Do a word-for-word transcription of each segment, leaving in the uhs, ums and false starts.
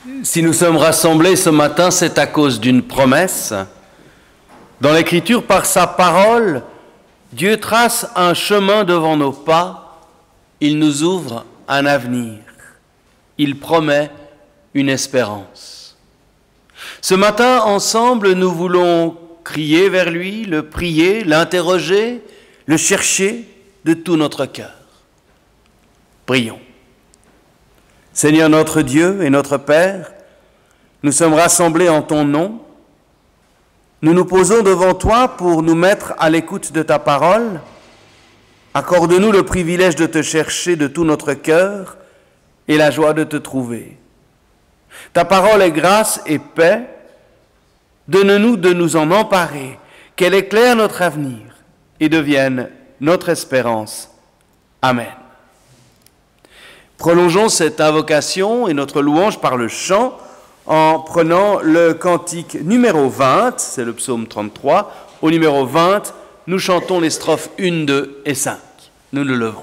Si nous sommes rassemblés ce matin, c'est à cause d'une promesse. Dans l'Écriture, par sa parole, Dieu trace un chemin devant nos pas. Il nous ouvre un avenir. Il promet une espérance. Ce matin, ensemble, nous voulons crier vers lui, le prier, l'interroger, le chercher de tout notre cœur. Prions. Seigneur notre Dieu et notre Père, nous sommes rassemblés en ton nom. Nous nous posons devant toi pour nous mettre à l'écoute de ta parole. Accorde-nous le privilège de te chercher de tout notre cœur et la joie de te trouver. Ta parole est grâce et paix. Donne-nous de nous en emparer, qu'elle éclaire notre avenir et devienne notre espérance. Amen. Prolongeons cette invocation et notre louange par le chant en prenant le cantique numéro vingt, c'est le psaume trente-trois. Au numéro vingt, nous chantons les strophes un, deux et cinq. Nous le levons.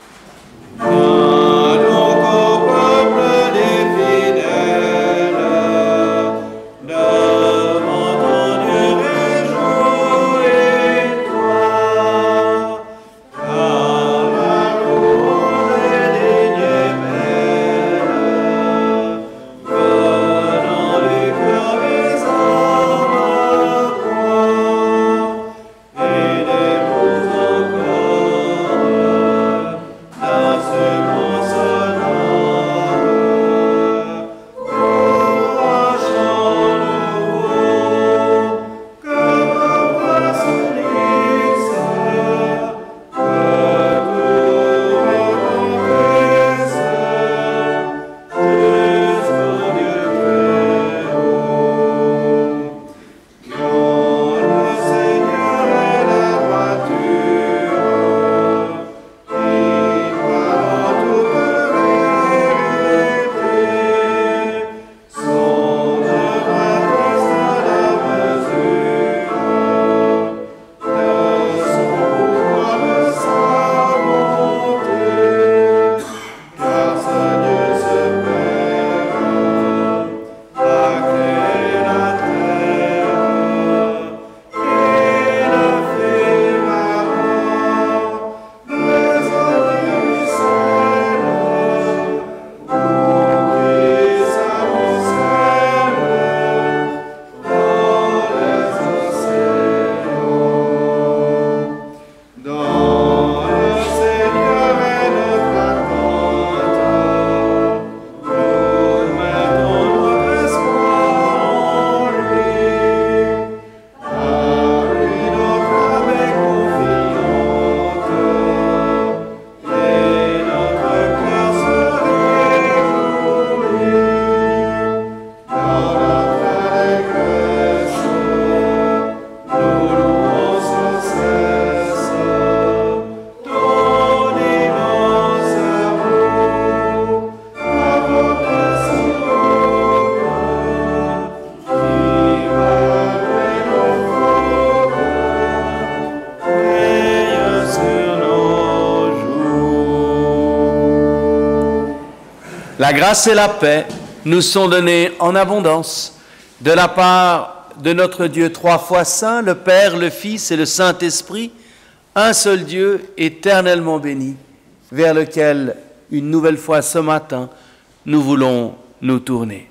La grâce et la paix nous sont données en abondance de la part de notre Dieu trois fois saint, le Père, le Fils et le Saint-Esprit, un seul Dieu éternellement béni, vers lequel, une nouvelle fois ce matin, nous voulons nous tourner.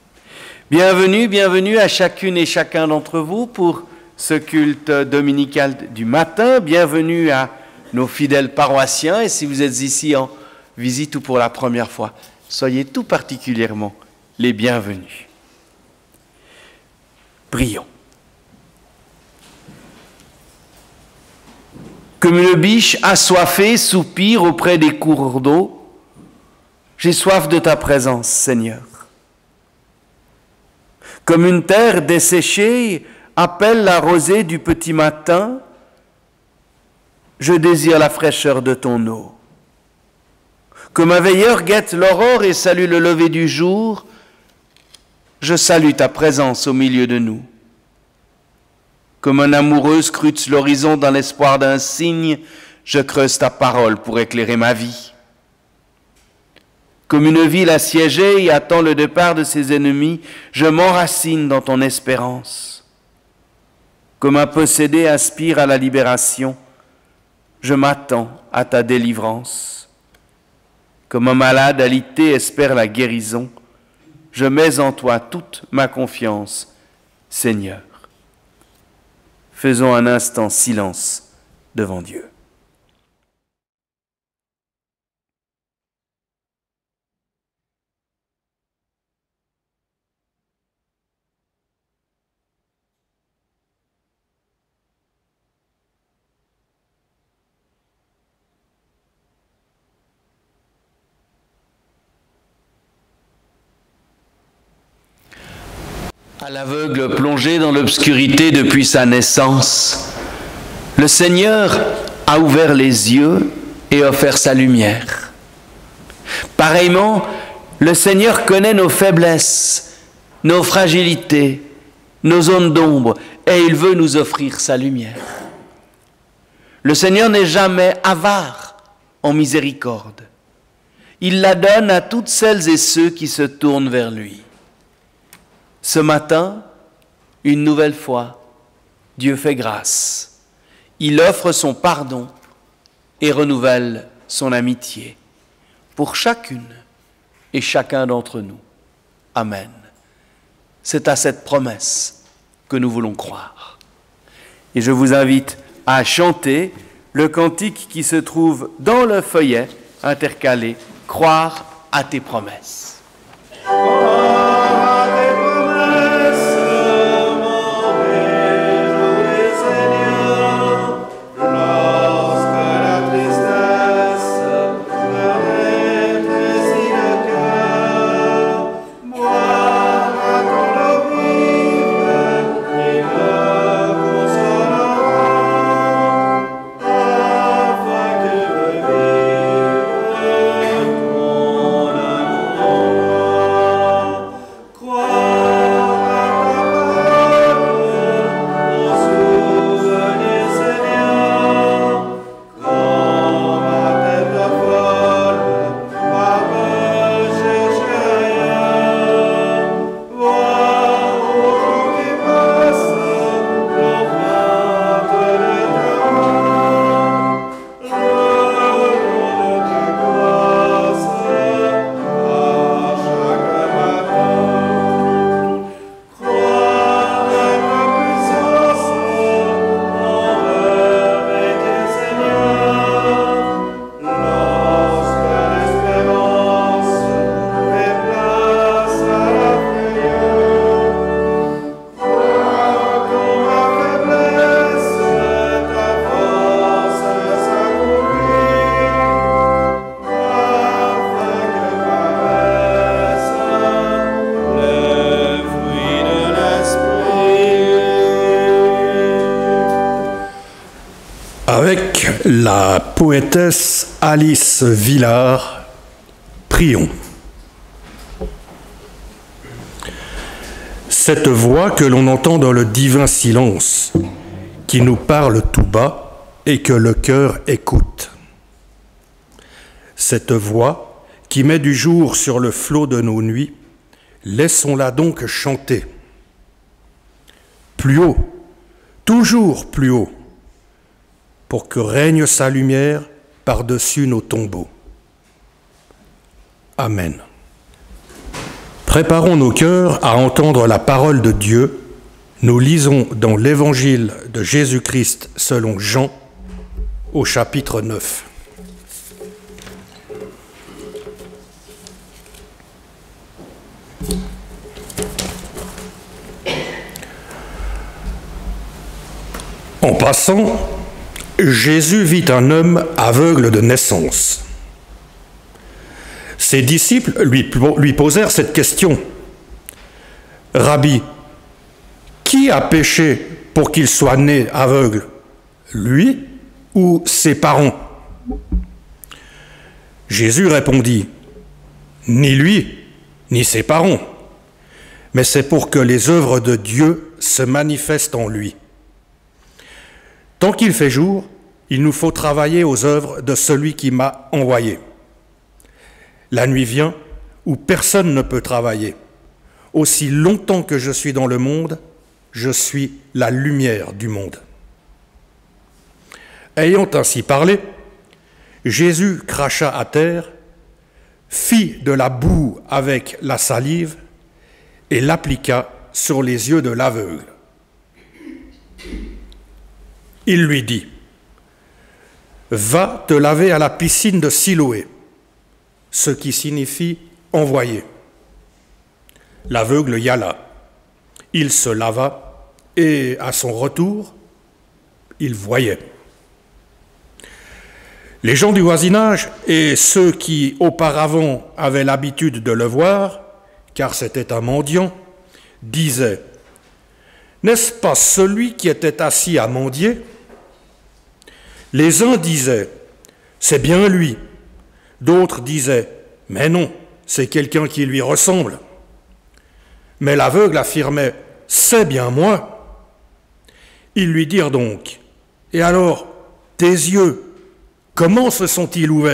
Bienvenue, bienvenue à chacune et chacun d'entre vous pour ce culte dominical du matin. Bienvenue à nos fidèles paroissiens et si vous êtes ici en visite ou pour la première fois, soyez tout particulièrement les bienvenus. Prions. Comme une biche assoiffée soupire auprès des cours d'eau, j'ai soif de ta présence, Seigneur. Comme une terre desséchée appelle la rosée du petit matin, je désire la fraîcheur de ton eau. Comme un veilleur guette l'aurore et salue le lever du jour, je salue ta présence au milieu de nous. Comme un amoureux scrute l'horizon dans l'espoir d'un signe, je creuse ta parole pour éclairer ma vie. Comme une ville assiégée et attend le départ de ses ennemis, je m'enracine dans ton espérance. Comme un possédé aspire à la libération, je m'attends à ta délivrance. Comme un malade alité espère la guérison, je mets en toi toute ma confiance, Seigneur. Faisons un instant silence devant Dieu. À l'aveugle plongé dans l'obscurité depuis sa naissance, le Seigneur a ouvert les yeux et offert sa lumière. Pareillement, le Seigneur connaît nos faiblesses, nos fragilités, nos zones d'ombre, et il veut nous offrir sa lumière. Le Seigneur n'est jamais avare en miséricorde. Il la donne à toutes celles et ceux qui se tournent vers lui. Ce matin, une nouvelle fois, Dieu fait grâce. Il offre son pardon et renouvelle son amitié pour chacune et chacun d'entre nous. Amen. C'est à cette promesse que nous voulons croire. Et je vous invite à chanter le cantique qui se trouve dans le feuillet intercalé « Croire à tes promesses ». Avec la poétesse Alice Villard, prions. Cette voix que l'on entend dans le divin silence, qui nous parle tout bas et que le cœur écoute. Cette voix qui met du jour sur le flot de nos nuits, laissons-la donc chanter. Plus haut, toujours plus haut, pour que règne sa lumière par-dessus nos tombeaux. Amen. Préparons nos cœurs à entendre la parole de Dieu. Nous lisons dans l'Évangile de Jésus-Christ selon Jean, au chapitre neuf. En passant, Jésus vit un homme aveugle de naissance. Ses disciples lui, lui posèrent cette question. « Rabbi, qui a péché pour qu'il soit né aveugle, lui ou ses parents ?» Jésus répondit, « Ni lui, ni ses parents, mais c'est pour que les œuvres de Dieu se manifestent en lui. Tant qu'il fait jour, il nous faut travailler aux œuvres de celui qui m'a envoyé. La nuit vient où personne ne peut travailler. Aussi longtemps que je suis dans le monde, je suis la lumière du monde. » Ayant ainsi parlé, Jésus cracha à terre, fit de la boue avec la salive et l'appliqua sur les yeux de l'aveugle. Il lui dit, « Va te laver à la piscine de Siloé », ce qui signifie « envoyer ». L'aveugle y alla. Il se lava et, à son retour, il voyait. Les gens du voisinage et ceux qui auparavant avaient l'habitude de le voir, car c'était un mendiant, disaient, « N'est-ce pas celui qui était assis à mendier ?» Les uns disaient, « C'est bien lui ». D'autres disaient, « Mais non, c'est quelqu'un qui lui ressemble ». Mais l'aveugle affirmait, « C'est bien moi ». Ils lui dirent donc, « Et alors, tes yeux, comment se sont-ils ouverts ?»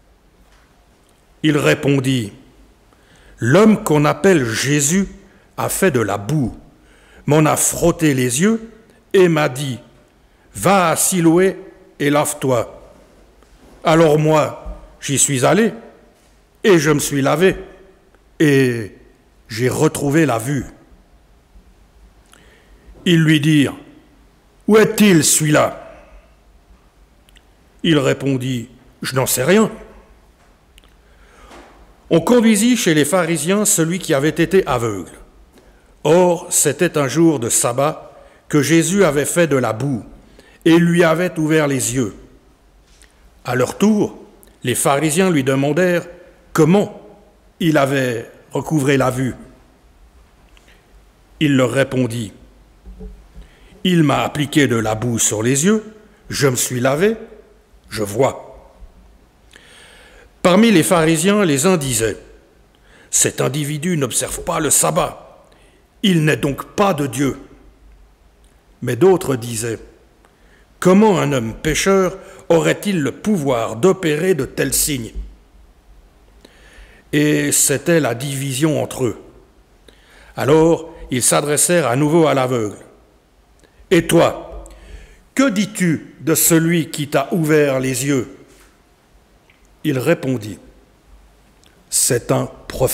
Il répondit, « L'homme qu'on appelle Jésus a fait de la boue, m'en a frotté les yeux et m'a dit, « Va à Siloé et lave-toi. » Alors moi, j'y suis allé et je me suis lavé et j'ai retrouvé la vue. Ils lui dirent, « Où est-il celui-là » Il répondit, « Je n'en sais rien. » On conduisit chez les pharisiens celui qui avait été aveugle. Or, c'était un jour de sabbat que Jésus avait fait de la boue et lui avait ouvert les yeux. À leur tour, les pharisiens lui demandèrent comment il avait recouvré la vue. Il leur répondit, « Il m'a appliqué de la boue sur les yeux, je me suis lavé, je vois. » Parmi les pharisiens, les uns disaient, « Cet individu n'observe pas le sabbat, il n'est donc pas de Dieu. » Mais d'autres disaient, « Comment un homme pécheur aurait-il le pouvoir d'opérer de tels signes ?» Et c'était la division entre eux. Alors ils s'adressèrent à nouveau à l'aveugle. « Et toi, que dis-tu de celui qui t'a ouvert les yeux ?» Il répondit, « C'est un prophète. »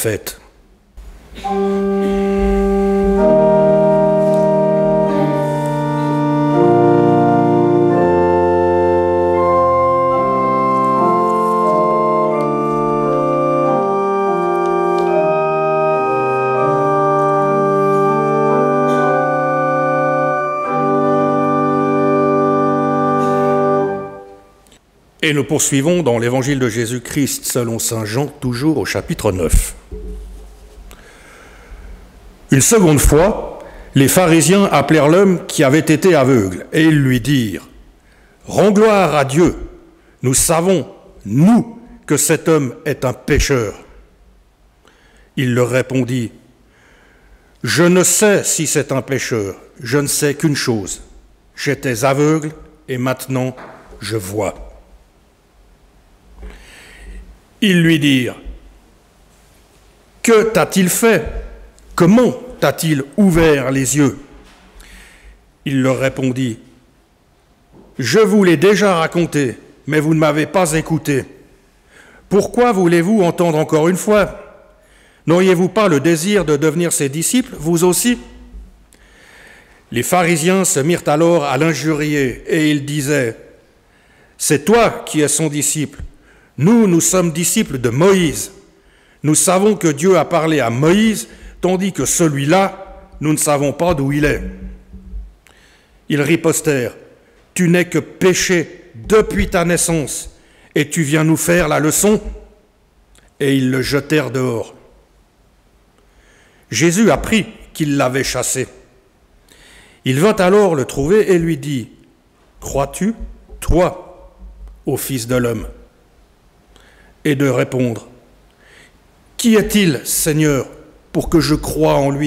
Et nous poursuivons dans l'évangile de Jésus-Christ selon saint Jean, toujours au chapitre neuf. Une seconde fois, les pharisiens appelèrent l'homme qui avait été aveugle, et ils lui dirent, « Rends gloire à Dieu, nous savons, nous, que cet homme est un pécheur. » Il leur répondit, « Je ne sais si c'est un pécheur, je ne sais qu'une chose, j'étais aveugle et maintenant je vois. » Ils lui dirent, « Que t'a-t-il fait? Comment t'a-t-il ouvert les yeux ?» Il leur répondit, « Je vous l'ai déjà raconté, mais vous ne m'avez pas écouté. Pourquoi voulez-vous entendre encore une fois? N'auriez-vous pas le désir de devenir ses disciples, vous aussi ?» Les pharisiens se mirent alors à l'injurier, et ils disaient, « C'est toi qui es son disciple. Nous, nous sommes disciples de Moïse. Nous savons que Dieu a parlé à Moïse, tandis que celui-là, nous ne savons pas d'où il est. » Ils ripostèrent, « Tu n'es que péché depuis ta naissance, et tu viens nous faire la leçon ?» Et ils le jetèrent dehors. Jésus apprit qu'il l'avait chassé. Il vint alors le trouver et lui dit, « Crois-tu, toi, au Fils de l'homme ?» Et de répondre, « Qui est-il, Seigneur, pour que je croie en lui ?»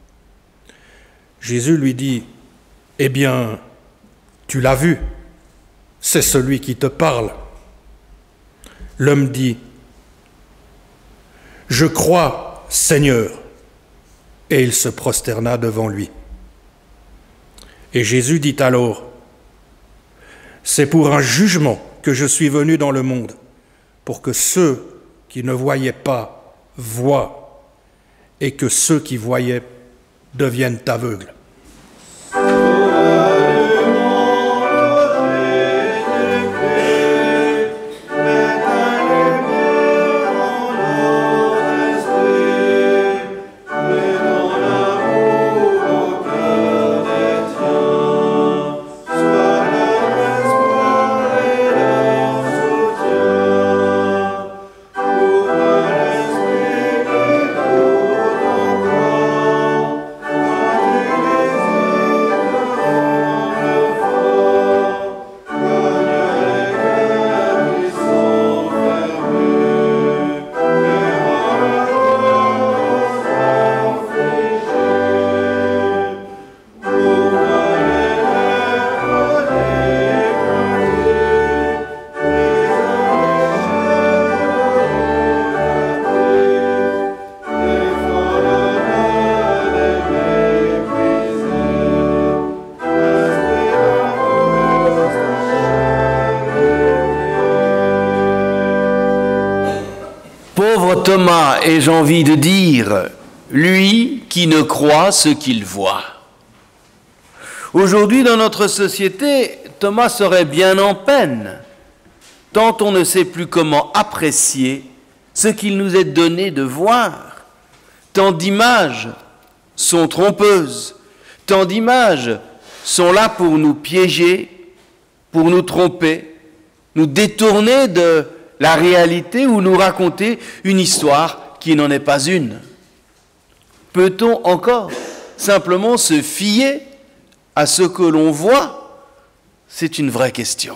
Jésus lui dit, « Eh bien, tu l'as vu, c'est celui qui te parle. » L'homme dit, « « Je crois, Seigneur !» Et il se prosterna devant lui. Et Jésus dit alors, « C'est pour un jugement que je suis venu dans le monde, pour que ceux qui ne voyaient pas voient, et que ceux qui voyaient deviennent aveugles. » Pauvre Thomas, ai-je envie de dire, lui qui ne croit ce qu'il voit. Aujourd'hui, dans notre société, Thomas serait bien en peine, tant on ne sait plus comment apprécier ce qu'il nous est donné de voir. Tant d'images sont trompeuses, tant d'images sont là pour nous piéger, pour nous tromper, nous détourner de la réalité ou nous raconter une histoire qui n'en est pas une. Peut-on encore simplement se fier à ce que l'on voit? C'est une vraie question.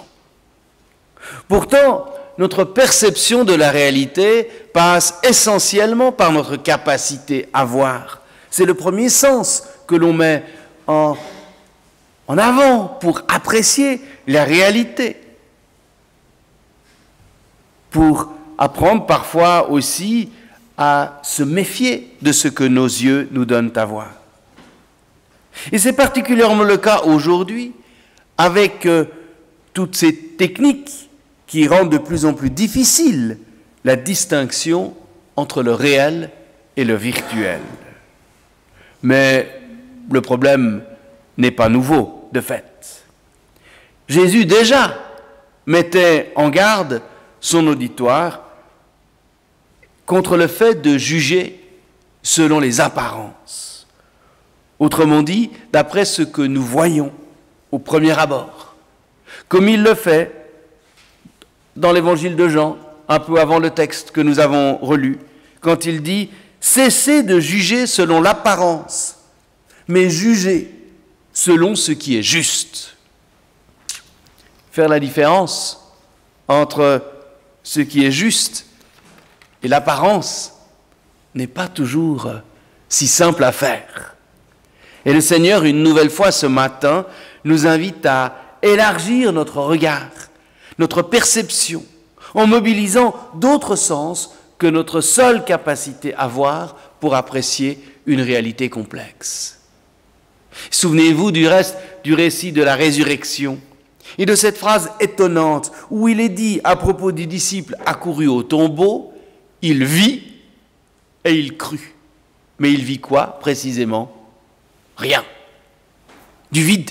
Pourtant, notre perception de la réalité passe essentiellement par notre capacité à voir. C'est le premier sens que l'on met en, en avant pour apprécier la réalité. Pour apprendre parfois aussi à se méfier de ce que nos yeux nous donnent à voir. Et c'est particulièrement le cas aujourd'hui avec euh, toutes ces techniques qui rendent de plus en plus difficile la distinction entre le réel et le virtuel. Mais le problème n'est pas nouveau, de fait. Jésus déjà mettait en garde son auditoire contre le fait de juger selon les apparences. Autrement dit, d'après ce que nous voyons au premier abord, comme il le fait dans l'évangile de Jean, un peu avant le texte que nous avons relu, quand il dit « Cessez de juger selon l'apparence, mais jugez selon ce qui est juste. » Faire la différence entre ce qui est juste et l'apparence n'est pas toujours si simple à faire. Et le Seigneur, une nouvelle fois ce matin, nous invite à élargir notre regard, notre perception, en mobilisant d'autres sens que notre seule capacité à voir pour apprécier une réalité complexe. Souvenez-vous du reste du récit de la résurrection et de cette phrase étonnante où il est dit à propos du disciple accouru au tombeau, il vit et il crut. Mais il vit quoi précisément? Rien. Du vide.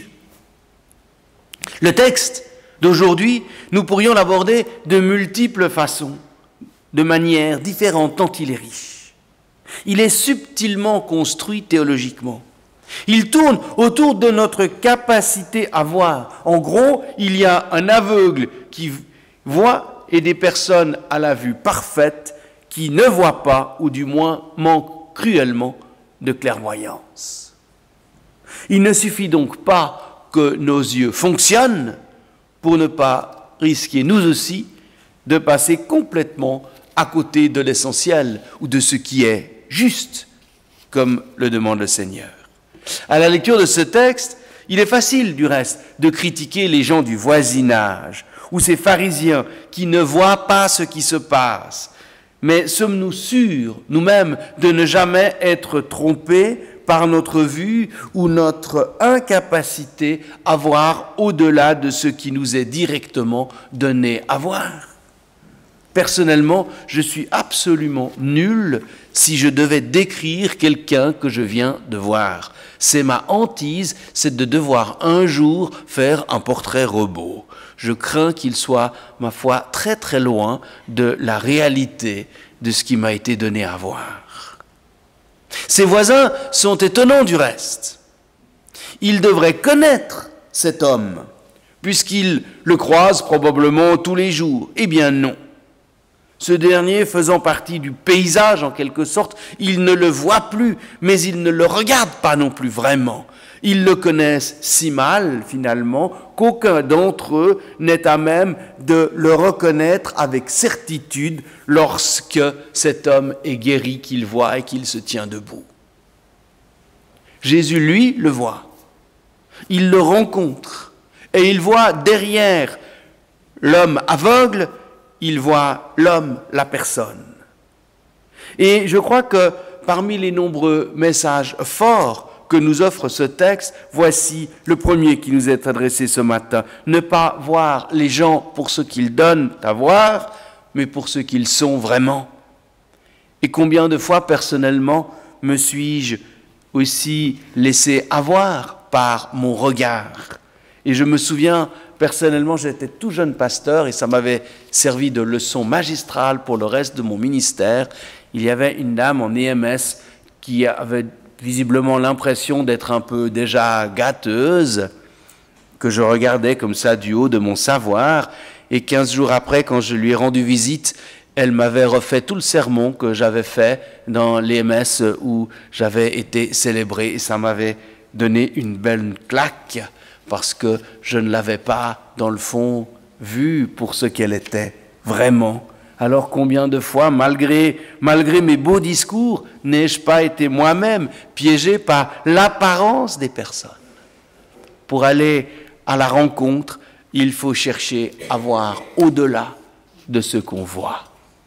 Le texte d'aujourd'hui, nous pourrions l'aborder de multiples façons, de manières différentes tant il est riche. Il est subtilement construit théologiquement. Il tourne autour de notre capacité à voir. En gros, il y a un aveugle qui voit et des personnes à la vue parfaite qui ne voient pas, ou du moins manquent cruellement de clairvoyance. Il ne suffit donc pas que nos yeux fonctionnent pour ne pas risquer, nous aussi, de passer complètement à côté de l'essentiel ou de ce qui est juste, comme le demande le Seigneur. À la lecture de ce texte, il est facile, du reste, de critiquer les gens du voisinage ou ces pharisiens qui ne voient pas ce qui se passe. Mais sommes-nous sûrs, nous-mêmes, de ne jamais être trompés par notre vue ou notre incapacité à voir au-delà de ce qui nous est directement donné à voir? Personnellement, je suis absolument nul si je devais décrire quelqu'un que je viens de voir. C'est ma hantise, c'est de devoir un jour faire un portrait robot. Je crains qu'il soit, ma foi, très très loin de la réalité de ce qui m'a été donné à voir. Ses voisins sont étonnants du reste. Ils devraient connaître cet homme, puisqu'ils le croisent probablement tous les jours. Eh bien non. Ce dernier faisant partie du paysage en quelque sorte, ils ne le voient plus, mais ils ne le regardent pas non plus vraiment. Ils le connaissent si mal, finalement, qu'aucun d'entre eux n'est à même de le reconnaître avec certitude lorsque cet homme est guéri, qu'il voit et qu'il se tient debout. Jésus, lui, le voit. Il le rencontre et il voit derrière l'homme aveugle, il voit l'homme, la personne. Et je crois que parmi les nombreux messages forts que nous offre ce texte, voici le premier qui nous est adressé ce matin. Ne pas voir les gens pour ce qu'ils donnent à voir, mais pour ce qu'ils sont vraiment. Et combien de fois, personnellement, me suis-je aussi laissé avoir par mon regard? Et je me souviens, personnellement, j'étais tout jeune pasteur et ça m'avait servi de leçon magistrale pour le reste de mon ministère. Il y avait une dame en E M S qui avait visiblement l'impression d'être un peu déjà gâteuse, que je regardais comme ça du haut de mon savoir, et quinze jours après, quand je lui ai rendu visite, elle m'avait refait tout le sermon que j'avais fait dans l'E M S où j'avais été célébré, et ça m'avait donné une belle claque, parce que je ne l'avais pas, dans le fond, vue pour ce qu'elle était vraiment. Alors combien de fois, malgré, malgré mes beaux discours, n'ai-je pas été moi-même piégé par l'apparence des personnes? Pour aller à la rencontre, il faut chercher à voir au-delà de ce qu'on voit.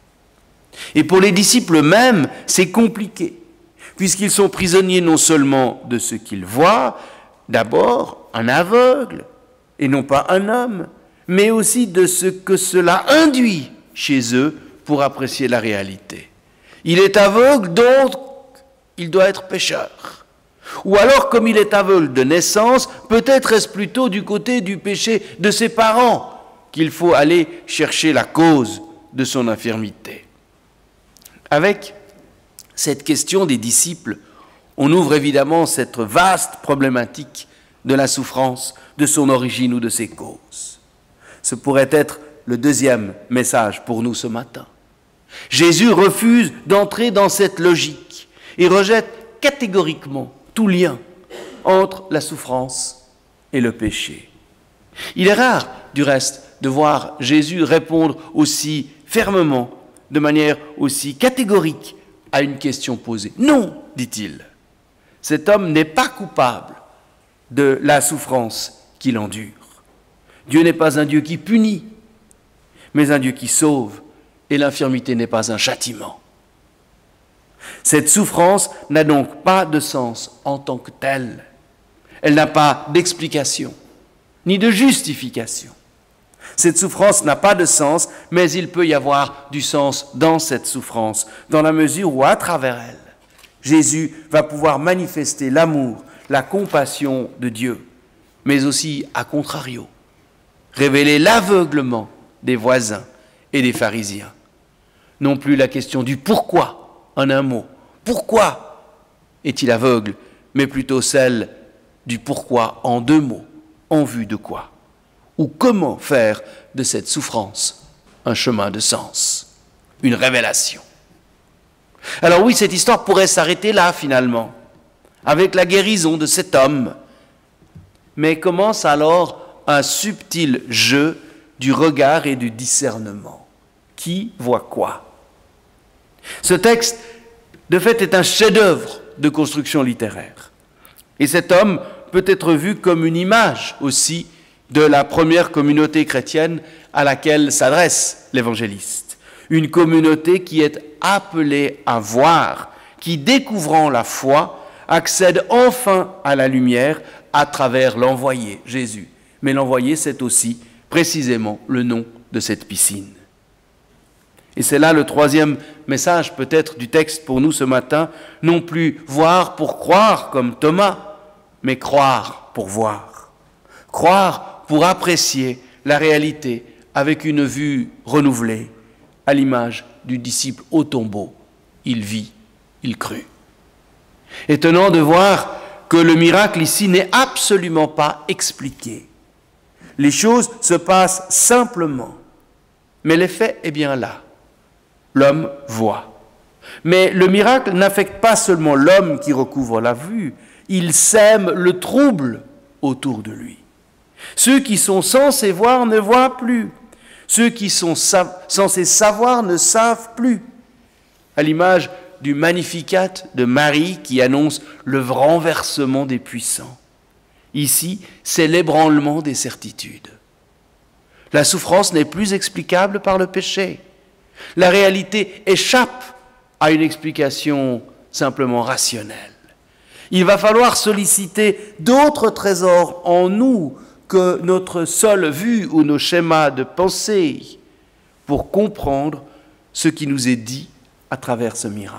Et pour les disciples eux-mêmes, c'est compliqué, puisqu'ils sont prisonniers non seulement de ce qu'ils voient, d'abord un aveugle, et non pas un homme, mais aussi de ce que cela induit chez eux pour apprécier la réalité. Il est aveugle, donc il doit être pécheur. Ou alors, comme il est aveugle de naissance, peut-être est-ce plutôt du côté du péché de ses parents qu'il faut aller chercher la cause de son infirmité. Avec cette question des disciples, on ouvre évidemment cette vaste problématique de la souffrance, de son origine ou de ses causes. Ce pourrait être le deuxième message pour nous ce matin. Jésus refuse d'entrer dans cette logique et rejette catégoriquement tout lien entre la souffrance et le péché. Il est rare, du reste, de voir Jésus répondre aussi fermement, de manière aussi catégorique à une question posée. Non, dit-il, cet homme n'est pas coupable de la souffrance qu'il endure. Dieu n'est pas un Dieu qui punit, mais un Dieu qui sauve, et l'infirmité n'est pas un châtiment. Cette souffrance n'a donc pas de sens en tant que telle. Elle n'a pas d'explication, ni de justification. Cette souffrance n'a pas de sens, mais il peut y avoir du sens dans cette souffrance, dans la mesure où, à travers elle, Jésus va pouvoir manifester l'amour, la compassion de Dieu, mais aussi, à contrario, révéler l'aveuglement des voisins et des pharisiens. Non plus la question du pourquoi, en un mot. Pourquoi est-il aveugle, mais plutôt celle du pourquoi en deux mots, en vue de quoi? Ou comment faire de cette souffrance un chemin de sens, une révélation? Alors oui, cette histoire pourrait s'arrêter là finalement, avec la guérison de cet homme. Mais commence alors un subtil jeu du regard et du discernement. Qui voit quoi? Ce texte, de fait, est un chef-d'œuvre de construction littéraire. Et cet homme peut être vu comme une image aussi de la première communauté chrétienne à laquelle s'adresse l'évangéliste. une communauté qui est appelée à voir, qui, découvrant la foi, accède enfin à la lumière à travers l'envoyé, Jésus. Mais l'envoyé, c'est aussi précisément le nom de cette piscine. Et c'est là le troisième message peut-être du texte pour nous ce matin, non plus voir pour croire comme Thomas, mais croire pour voir. Croire pour apprécier la réalité avec une vue renouvelée, à l'image du disciple au tombeau. Il vit, il crut. Étonnant de voir que le miracle ici n'est absolument pas expliqué. Les choses se passent simplement, mais l'effet est bien là. L'homme voit. Mais le miracle n'affecte pas seulement l'homme qui recouvre la vue, il sème le trouble autour de lui. Ceux qui sont censés voir ne voient plus. Ceux qui sont sa- censés savoir ne savent plus. À l'image du Magnificat de Marie qui annonce le renversement des puissants. Ici, c'est l'ébranlement des certitudes. La souffrance n'est plus explicable par le péché. La réalité échappe à une explication simplement rationnelle. Il va falloir solliciter d'autres trésors en nous que notre seule vue ou nos schémas de pensée pour comprendre ce qui nous est dit à travers ce miracle.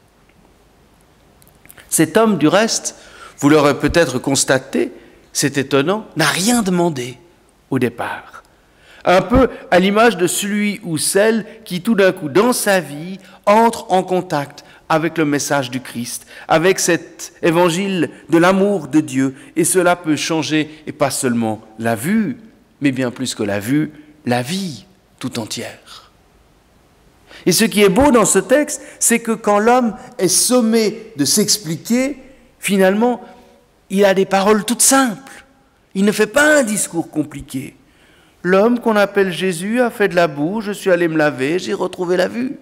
Cet homme, du reste, vous l'aurez peut-être constaté, c'est étonnant, n'a rien demandé au départ. Un peu à l'image de celui ou celle qui tout d'un coup dans sa vie entre en contact avec le message du Christ, avec cet évangile de l'amour de Dieu. Et cela peut changer, et pas seulement la vue, mais bien plus que la vue, la vie tout entière. Et ce qui est beau dans ce texte, c'est que quand l'homme est sommé de s'expliquer, finalement, il a des paroles toutes simples. Il ne fait pas un discours compliqué. L'homme qu'on appelle Jésus a fait de la boue, je suis allé me laver, j'ai retrouvé la vue.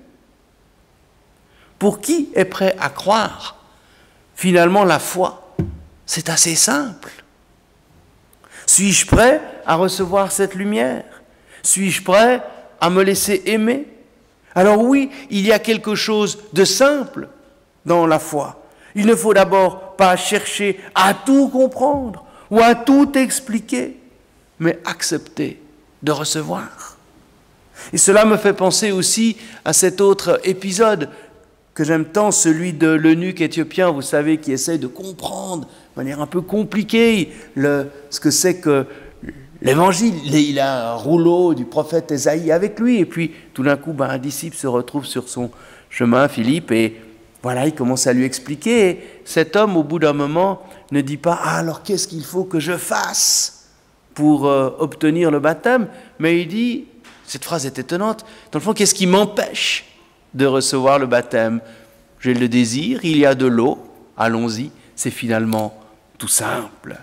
Pour qui est prêt à croire? Finalement, la foi, c'est assez simple. Suis-je prêt à recevoir cette lumière? Suis-je prêt à me laisser aimer? Alors oui, il y a quelque chose de simple dans la foi. Il ne faut d'abord pas chercher à tout comprendre ou à tout expliquer, mais accepter de recevoir. Et cela me fait penser aussi à cet autre épisode que j'aime tant, celui de l'eunuque éthiopien, vous savez, qui essaie de comprendre de manière un peu compliquée le, ce que c'est que l'évangile. Il a un rouleau du prophète Ésaïe avec lui, et puis tout d'un coup, ben, un disciple se retrouve sur son chemin, Philippe, et voilà, il commence à lui expliquer. Et cet homme, au bout d'un moment, ne dit pas « Ah, alors qu'est-ce qu'il faut que je fasse ?» pour euh, obtenir le baptême, mais il dit, cette phrase est étonnante, dans le fond, qu'est-ce qui m'empêche de recevoir le baptême? J'ai le désir, il y a de l'eau, allons-y, c'est finalement tout simple.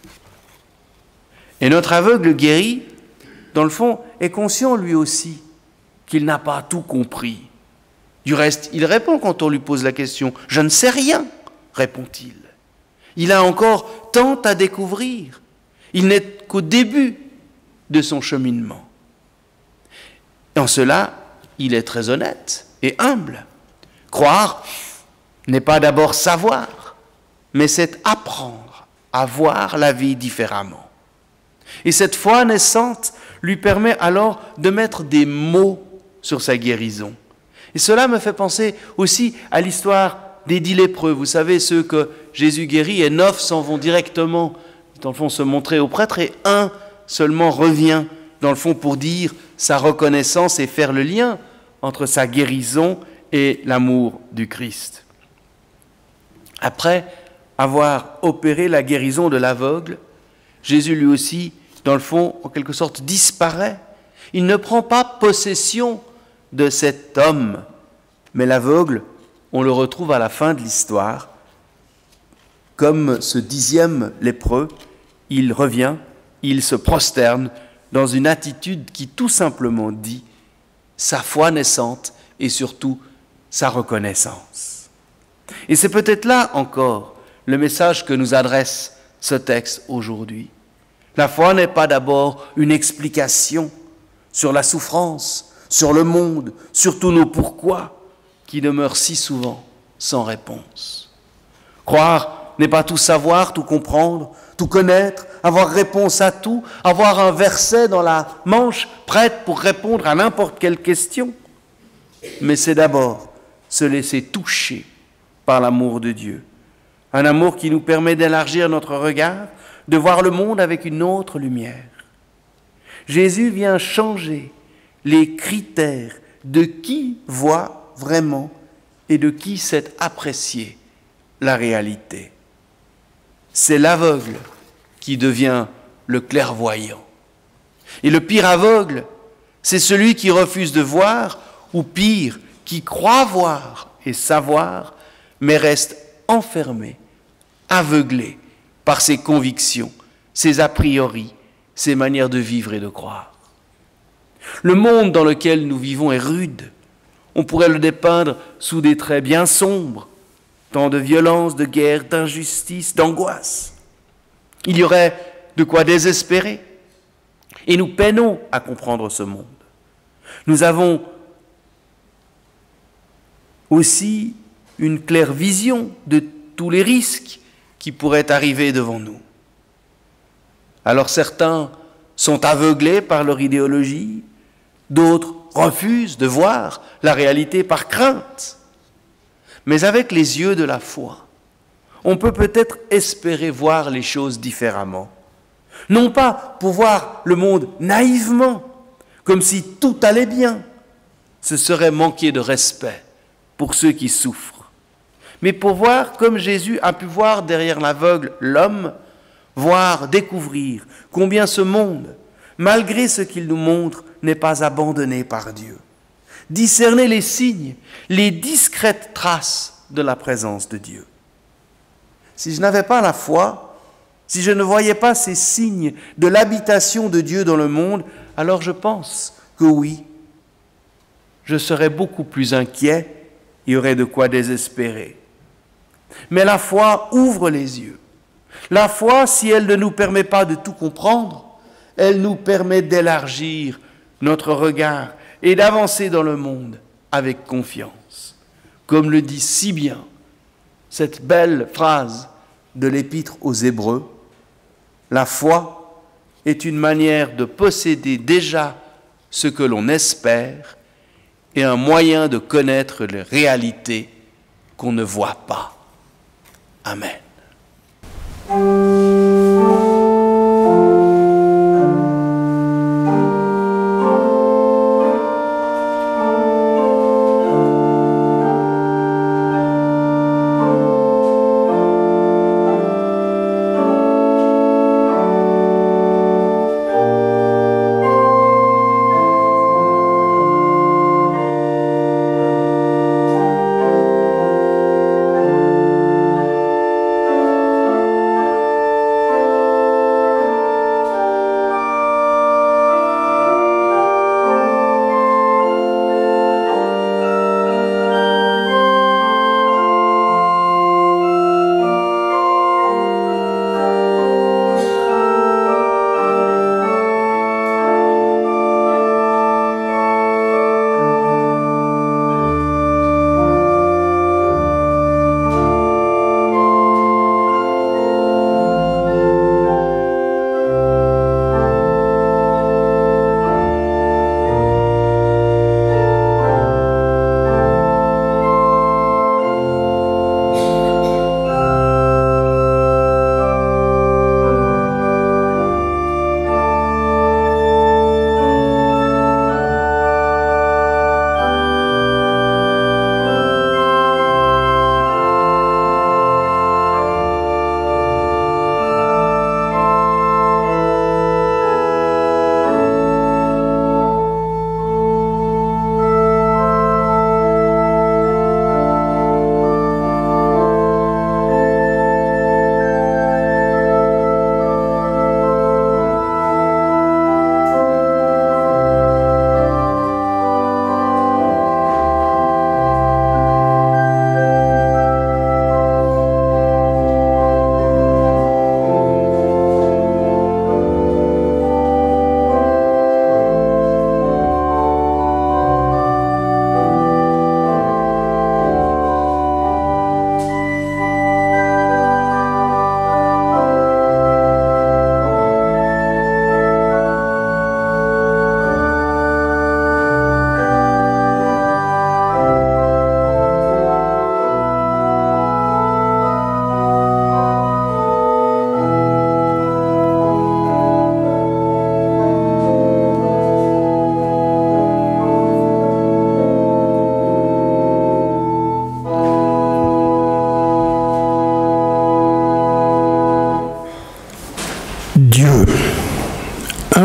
Et notre aveugle guéri, dans le fond, est conscient lui aussi qu'il n'a pas tout compris. Du reste, il répond quand on lui pose la question, « Je ne sais rien », répond-il. Il a encore tant à découvrir. Il n'est qu'au début de son cheminement. Et en cela, il est très honnête et humble. Croire n'est pas d'abord savoir, mais c'est apprendre à voir la vie différemment. Et cette foi naissante lui permet alors de mettre des mots sur sa guérison. Et cela me fait penser aussi à l'histoire des dix lépreux. Vous savez, ceux que Jésus guérit, et neuf s'en vont directement dans le fond, se montrer au prêtre, et un seulement revient, dans le fond, pour dire sa reconnaissance et faire le lien entre sa guérison et l'amour du Christ. Après avoir opéré la guérison de l'aveugle, Jésus lui aussi, dans le fond, en quelque sorte, disparaît. Il ne prend pas possession de cet homme, mais l'aveugle, on le retrouve à la fin de l'histoire, comme ce dixième lépreux. Il revient, il se prosterne dans une attitude qui tout simplement dit sa foi naissante et surtout sa reconnaissance. Et c'est peut-être là encore le message que nous adresse ce texte aujourd'hui. La foi n'est pas d'abord une explication sur la souffrance, sur le monde, sur tous nos pourquoi, qui demeurent si souvent sans réponse. Croire n'est pas tout savoir, tout comprendre, tout connaître, avoir réponse à tout, avoir un verset dans la manche prête pour répondre à n'importe quelle question. Mais c'est d'abord se laisser toucher par l'amour de Dieu. Un amour qui nous permet d'élargir notre regard, de voir le monde avec une autre lumière. Jésus vient changer les critères de qui voit vraiment et de qui sait apprécier la réalité. C'est l'aveugle qui devient le clairvoyant. Et le pire aveugle, c'est celui qui refuse de voir, ou pire, qui croit voir et savoir, mais reste enfermé, aveuglé par ses convictions, ses a priori, ses manières de vivre et de croire. Le monde dans lequel nous vivons est rude. On pourrait le dépeindre sous des traits bien sombres, tant de violence, de guerre, d'injustice, d'angoisse. Il y aurait de quoi désespérer. Et nous peinons à comprendre ce monde. Nous avons aussi une claire vision de tous les risques qui pourraient arriver devant nous. Alors certains sont aveuglés par leur idéologie, d'autres refusent de voir la réalité par crainte. Mais avec les yeux de la foi, on peut peut-être espérer voir les choses différemment. Non pas pour voir le monde naïvement, comme si tout allait bien. Ce serait manquer de respect pour ceux qui souffrent. Mais pour voir comme Jésus a pu voir derrière l'aveugle l'homme, voir, découvrir combien ce monde, malgré ce qu'il nous montre, n'est pas abandonné par Dieu. Discerner les signes, les discrètes traces de la présence de Dieu. Si je n'avais pas la foi, si je ne voyais pas ces signes de l'habitation de Dieu dans le monde, alors je pense que oui, je serais beaucoup plus inquiet, il y aurait de quoi désespérer. Mais la foi ouvre les yeux. La foi, si elle ne nous permet pas de tout comprendre, elle nous permet d'élargir notre regard et d'avancer dans le monde avec confiance. Comme le dit si bien cette belle phrase de l'Épître aux Hébreux, la foi est une manière de posséder déjà ce que l'on espère et un moyen de connaître les réalités qu'on ne voit pas. Amen.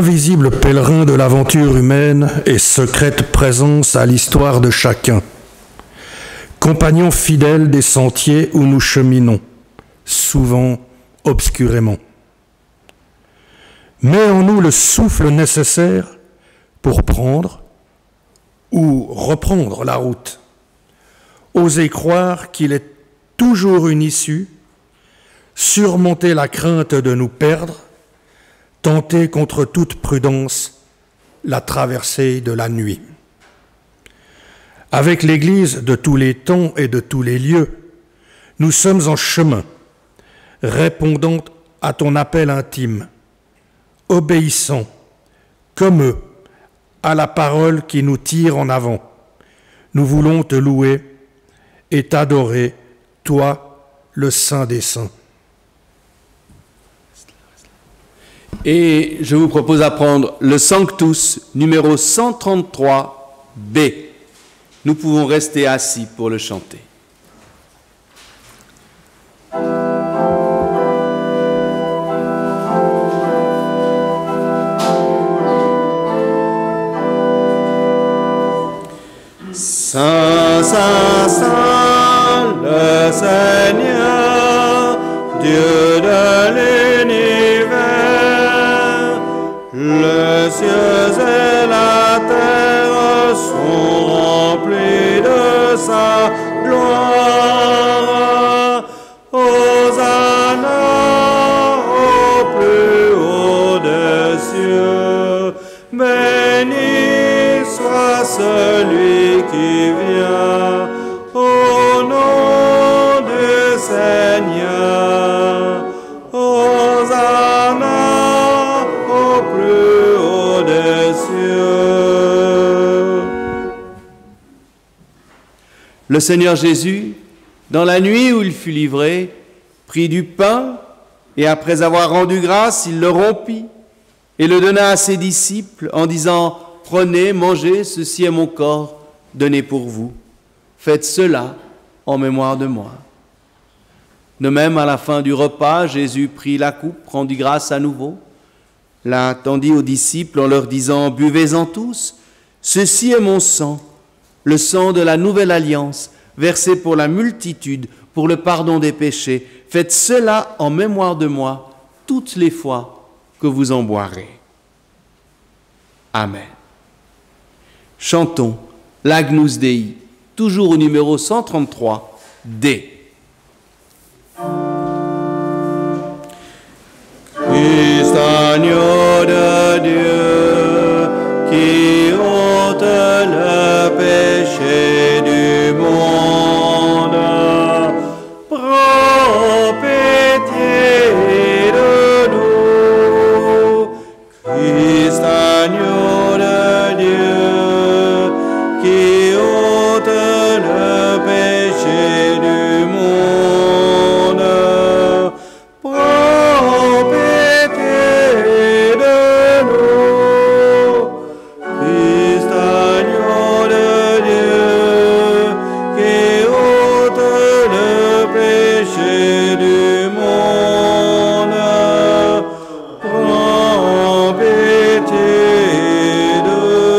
invisible pèlerin de l'aventure humaine et secrète présence à l'histoire de chacun. Compagnon fidèle des sentiers où nous cheminons, souvent obscurément. Mets en nous le souffle nécessaire pour prendre ou reprendre la route. Osez croire qu'il est toujours une issue, surmonter la crainte de nous perdre, tenter contre toute prudence la traversée de la nuit. Avec l'Église de tous les temps et de tous les lieux, nous sommes en chemin, répondant à ton appel intime, obéissant, comme eux, à la parole qui nous tire en avant. Nous voulons te louer et t'adorer, toi, le Saint des Saints. Et je vous propose d'apprendre le Sanctus numéro cent trente-trois B. Nous pouvons rester assis pour le chanter. Saint, Saint, Saint, le Seigneur, Dieu de l'univers, les cieux et la terre sont remplis de sa gloire. Hosanna au plus haut des cieux, béni soit celui qui vient au nom du Seigneur. Hosanna au plus haut des cieux. Le Seigneur Jésus, dans la nuit où il fut livré, prit du pain et après avoir rendu grâce, il le rompit et le donna à ses disciples en disant: prenez, mangez, ceci est mon corps donné pour vous. Faites cela en mémoire de moi. De même, à la fin du repas, Jésus prit la coupe, rendit grâce à nouveau, la tendit aux disciples en leur disant: buvez-en tous, ceci est mon sang, le sang de la nouvelle alliance, versé pour la multitude, pour le pardon des péchés. Faites cela en mémoire de moi, toutes les fois que vous en boirez. Amen. Chantons l'Agnus Dei, toujours au numéro cent trente-trois D. Christ, agneau de Dieu, qui ôte le péché du monde, prends pitié de nous. Christ, agneau de Dieu, qui ôte le péché du monde, prends pitié de nous. Christ, agneau de Dieu, qui ôte le péché du monde, prends pitié de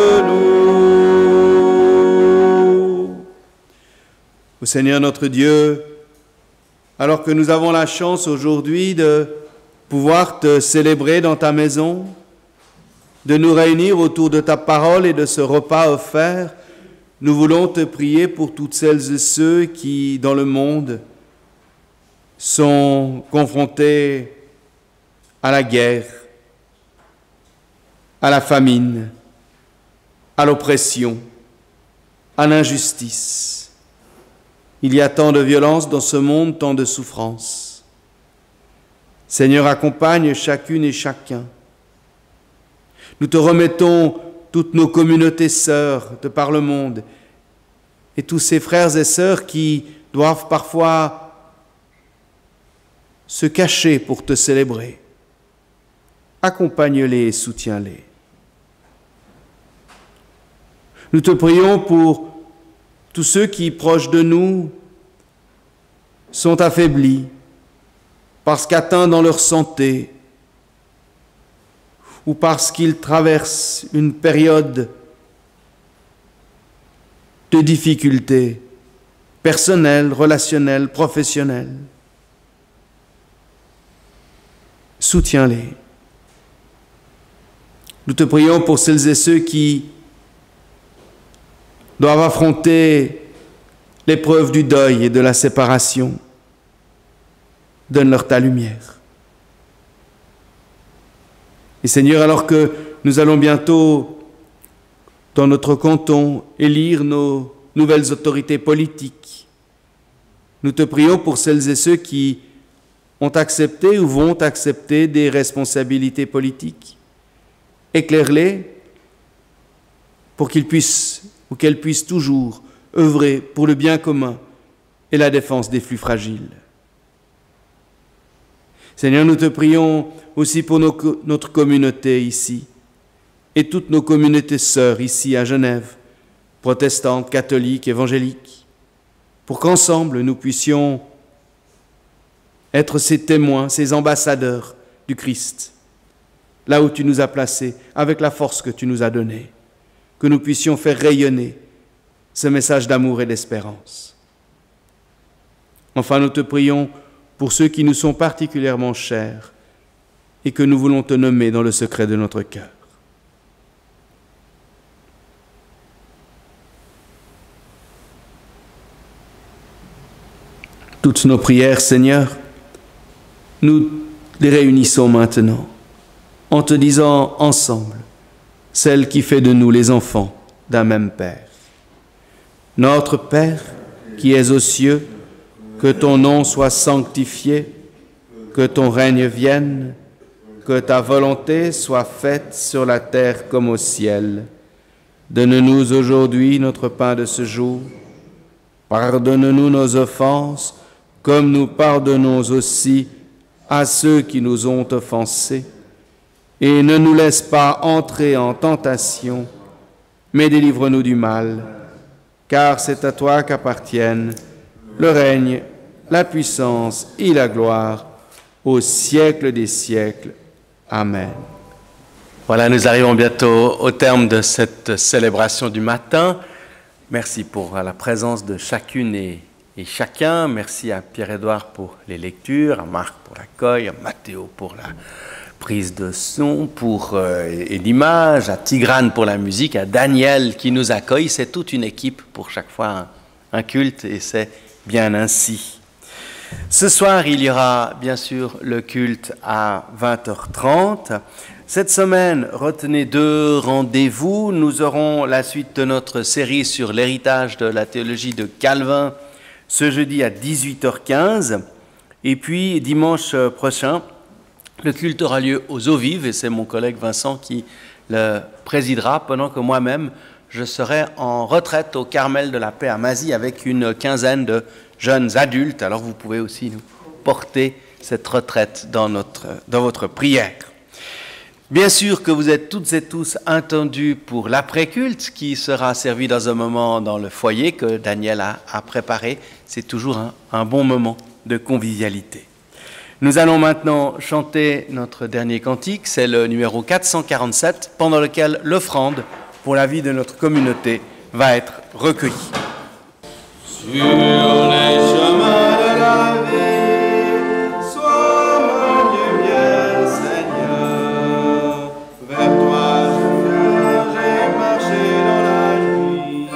nous. Ô Seigneur notre Dieu, alors que nous avons la chance aujourd'hui de pouvoir te célébrer dans ta maison, de nous réunir autour de ta parole et de ce repas offert, nous voulons te prier pour toutes celles et ceux qui, dans le monde, sont confrontés à la guerre, à la famine, à l'oppression, à l'injustice. Il y a tant de violence dans ce monde, tant de souffrance. Seigneur, accompagne chacune et chacun. Nous te remettons toutes nos communautés sœurs de par le monde et tous ces frères et sœurs qui doivent parfois se cacher pour te célébrer. Accompagne-les et soutiens-les. Nous te prions pour tous ceux qui, proches de nous, sont affaiblis parce qu'atteints dans leur santé ou parce qu'ils traversent une période de difficultés personnelles, relationnelles, professionnelles. Soutiens-les. Nous te prions pour celles et ceux qui doivent affronter l'épreuve du deuil et de la séparation. Donne-leur ta lumière. Et Seigneur, alors que nous allons bientôt, dans notre canton, élire nos nouvelles autorités politiques, nous te prions pour celles et ceux qui ont accepté ou vont accepter des responsabilités politiques. Éclaire-les pour qu'ils puissent ou qu'elles puissent toujours œuvrer pour le bien commun et la défense des plus fragiles. Seigneur, nous te prions aussi pour nos, notre communauté ici et toutes nos communautés sœurs ici à Genève, protestantes, catholiques, évangéliques, pour qu'ensemble nous puissions être ces témoins, ces ambassadeurs du Christ, là où tu nous as placés, avec la force que tu nous as donnée, que nous puissions faire rayonner ce message d'amour et d'espérance. Enfin, nous te prions pour ceux qui nous sont particulièrement chers et que nous voulons te nommer dans le secret de notre cœur. Toutes nos prières, Seigneur, nous les réunissons maintenant en te disant ensemble, celle qui fait de nous les enfants d'un même Père. Notre Père, qui es aux cieux, que ton nom soit sanctifié, que ton règne vienne, que ta volonté soit faite sur la terre comme au ciel. Donne-nous aujourd'hui notre pain de ce jour. Pardonne-nous nos offenses, comme nous pardonnons aussi à ceux qui nous ont offensés. Et ne nous laisse pas entrer en tentation, mais délivre-nous du mal, car c'est à toi qu'appartiennent le règne, la puissance et la gloire au siècle des siècles. Amen. Voilà, nous arrivons bientôt au terme de cette célébration du matin. Merci pour la présence de chacune et, et chacun. Merci à Pierre-Édouard pour les lectures, à Marc pour l'accueil, à Mathéo pour la prise de son pour, euh, et l'image, à Tigrane pour la musique, à Daniel qui nous accueille. C'est toute une équipe pour chaque fois un, un culte et c'est bien ainsi. Ce soir, il y aura bien sûr le culte à vingt heures trente. Cette semaine, retenez deux rendez-vous. Nous aurons la suite de notre série sur l'héritage de la théologie de Calvin ce jeudi à dix-huit heures quinze. Et puis, dimanche prochain, le culte aura lieu aux eaux vives et c'est mon collègue Vincent qui le présidera pendant que moi-même, je serai en retraite au Carmel de la Paix à Mazie avec une quinzaine de jeunes adultes. Alors vous pouvez aussi nous porter cette retraite dans, notre, dans votre prière. Bien sûr que vous êtes toutes et tous attendus pour l'après-culte qui sera servi dans un moment dans le foyer que Daniel a, a préparé. C'est toujours un, un bon moment de convivialité. Nous allons maintenant chanter notre dernier cantique, c'est le numéro quatre cent quarante-sept, pendant lequel l'offrande pour la vie de notre communauté va être recueillie. Sur les chemins de la vie, sois ma lumière, Seigneur. Vers toi je viens, j'ai marché dans la nuit.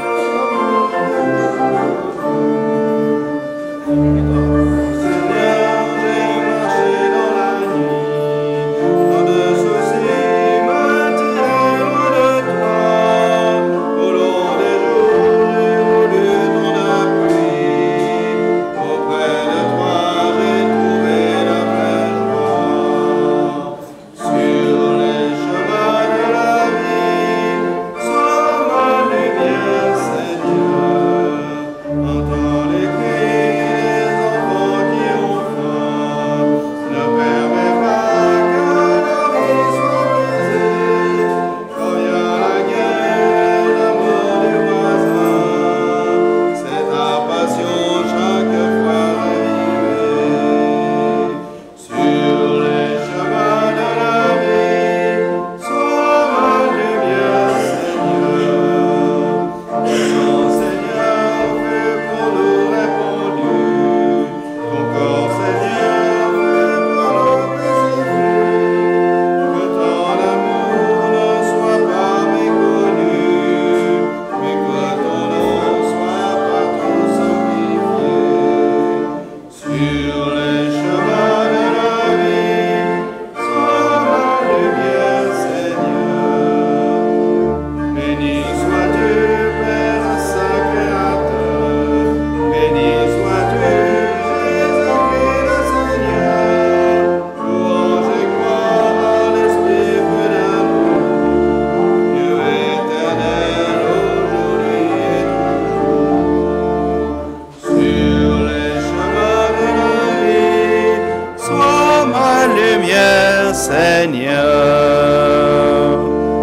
Seigneur, j'ai marché dans la nuit. Tant de soucis m'attiraient loin de toi. Au long des jours, j'ai voulu ton appui. Seigneur.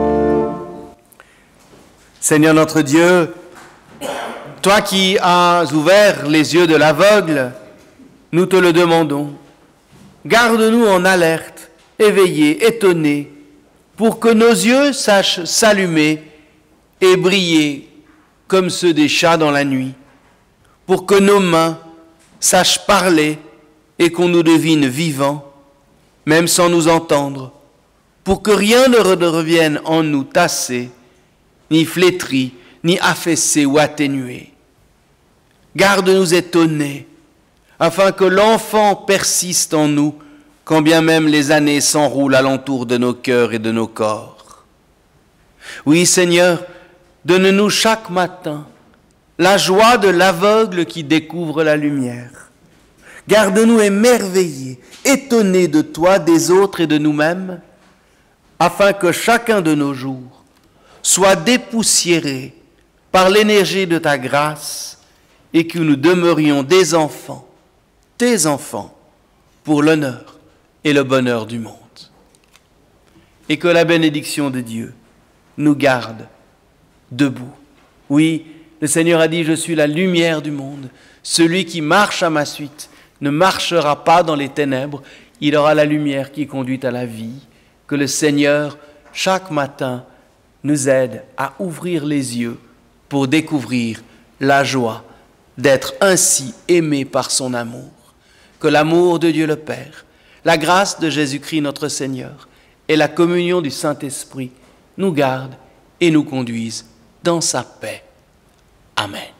Seigneur notre Dieu, toi qui as ouvert les yeux de l'aveugle, nous te le demandons. Garde-nous en alerte, éveillés, étonnés, pour que nos yeux sachent s'allumer et briller comme ceux des chats dans la nuit, pour que nos mains sachent parler et qu'on nous devine vivants, même sans nous entendre, pour que rien ne revienne en nous tassé, ni flétri, ni affaissé ou atténué. Garde-nous étonnés, afin que l'enfant persiste en nous, quand bien même les années s'enroulent alentour de nos cœurs et de nos corps. Oui, Seigneur, donne-nous chaque matin la joie de l'aveugle qui découvre la lumière. Garde-nous émerveillés, étonnés de toi, des autres et de nous-mêmes, afin que chacun de nos jours soit dépoussiéré par l'énergie de ta grâce et que nous demeurions des enfants, tes enfants, pour l'honneur et le bonheur du monde. Et que la bénédiction de Dieu nous garde debout. Oui, le Seigneur a dit, je suis la lumière du monde. Celui qui marche à ma suite ne marchera pas dans les ténèbres, il aura la lumière qui conduit à la vie. Que le Seigneur, chaque matin, nous aide à ouvrir les yeux pour découvrir la joie d'être ainsi aimé par son amour. Que l'amour de Dieu le Père, la grâce de Jésus-Christ notre Seigneur et la communion du Saint-Esprit nous gardent et nous conduisent dans sa paix. Amen.